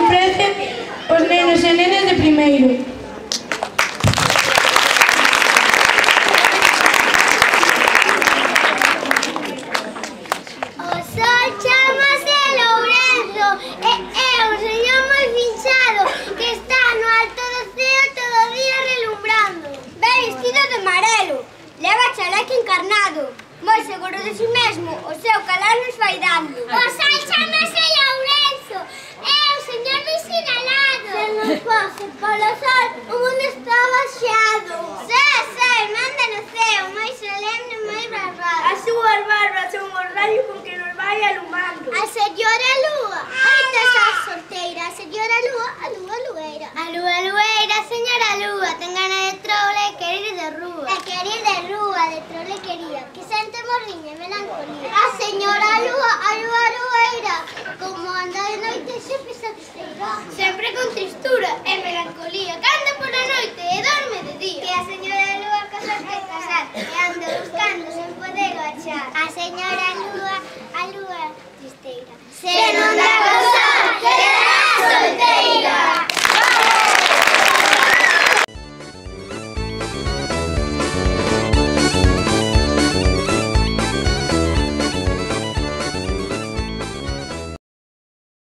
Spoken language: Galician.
ofrecen os nenos e nenas de primeiro. O sol chamase Lourenzo e é un señor moi finchado que está no alto do ceo todo o día relumbrando. Ve vestido de amarelo, leva chaleco encarnado, moi seguro de si mesmo, o seu calar nos vai dando. O sol chamase Lourenzo, é o señor do sinalado. Se non fose polo sol, o mundo está baixado. Sei, manda no ceo, moi solemne, moi barbado. As súas barbas son os rayos con que nos vai alumando. A señora Lúa, esta está solteira. A señora Lúa, a Lúa Lueira. A Lúa Lueira, señora Lúa, ten gana de trole e quer ir de rúa. E quer ir de rúa, de trole quería, que sente morriña e melancolía. A señora Lúa, a Lúa Lueira, como anda de noite sempre satisfeita. Sempre con tristura e melancolía, canta por a noite e dorme de día. Que a señora Lúa cosas que casar, e anda buscando sen poder achar. A señora Lúa, a Lúa tristeira. Se non dá